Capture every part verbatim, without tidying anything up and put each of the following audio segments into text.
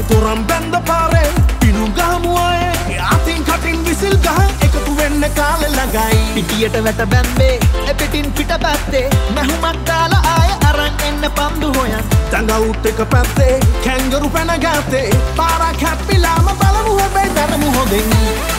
තොරම් බැන්ද පාරේ පිණු ගහමු ආයේ අතින් කටින් විසිල් ගහ එකතු වෙන්න කාලෙ ළඟයි පිටියට වැට බැම්මේ එපිටින් පිට පැත්තේ මැහුමක් දාලා ආයේ අරන් එන්න පන්දු හොයන් දඟවුත් එක පැත්තේ කැංගරු පැන ගත්තේ පාරක් හැප්පිලාම බලමු හැබැයි දරමු හොඳින්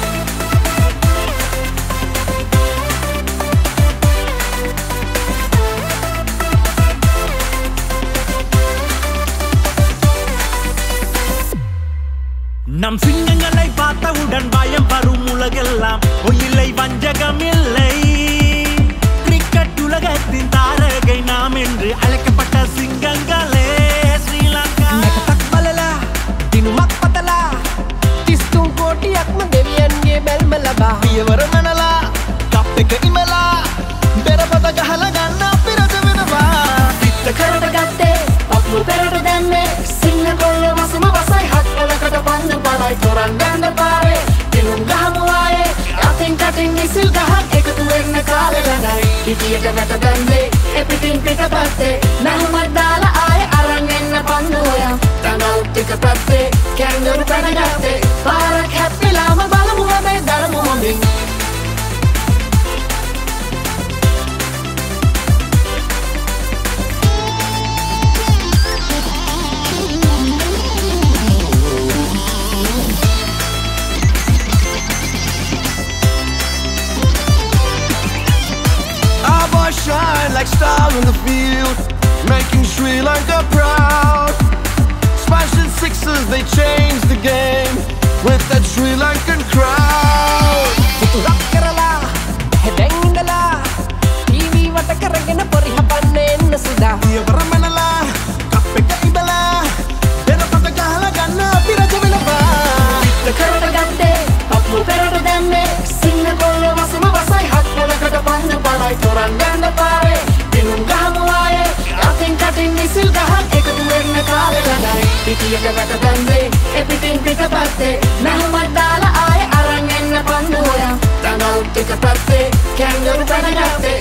நம் சிங்கங்களை பார்த்தவுடன் பயம் வரும் உலகெல்லாம் ஒயிலை வஞ்சகமில்லை கிரிக்கெட் உலகத்தின் தாரகை நாம் என்று அழைக்கப்பட்ட சிங்கங்களே ஸ்ரீலங்கா தக்மலலா தினுமக் பதலா තිස්තුන් කෝටියක්ම දෙවියන්ගේ බැල්ම ලබා පියවර මනලා කප් එක ඉමලා පෙරපත ගහලා ගන්න අපි රජ වෙනවා පිත්ත කරට ගත්තේ පපුව පෙරට දැම්මේ සිංහ කොල්ල වසම වසයි හත් වලකට පන්දු බලයි තොරන් ගන්න පාරේ දිනුම් ගහමු ආයේ අතින් කටින් ඉසිල් ගහක් එකතු වෙන්න කාලෙ ළඟයි පිටියට වැට දැම්මේ එපිටින් පිට පැත්තේ නැහුමක් දාලා ආයේ අරන් එන්න පන්දු හොයන් තනවුත් එක පැත්තේ කැංගරු පැන ගත්තේ පාරක් හැප්පිලාම බලමු හැබැයි දරමු හොඳින් Shine like stars on the field, making Sri Lanka proud. Smashing sixes, they changed the game with that Sri Lankan crowd. Rock Kerala, Hedengala, T V වට කරගෙන පරිහපන්නේ එන්න සුදා. පියවර මනලා, කප් එක ඉබලා, පෙරපත ගහලා ගන්න අපි රජ වෙනවා. පිත්ත කරට ගත්තේ, පපුව පෙරට දැම්මේ, සිංහ කොල්ල වසම වසයි හත් වලකට පන්දු බලයි තොරන් ගන්න පාරේ දිනුම් ගහමු ආයේ අතින් කටින් ඉසිල් ගහක් එකතු වෙන්න කාලෙ ළඟයි පිටියට වැට දැම්මේ එපිටින් පිට පැත්තේ නැහුමක් දාලා ආයේ අරන් එන්න පන්දු හොයන් දඟවුත් එක පැත්තේ කැංගරු පැන ගත්තේ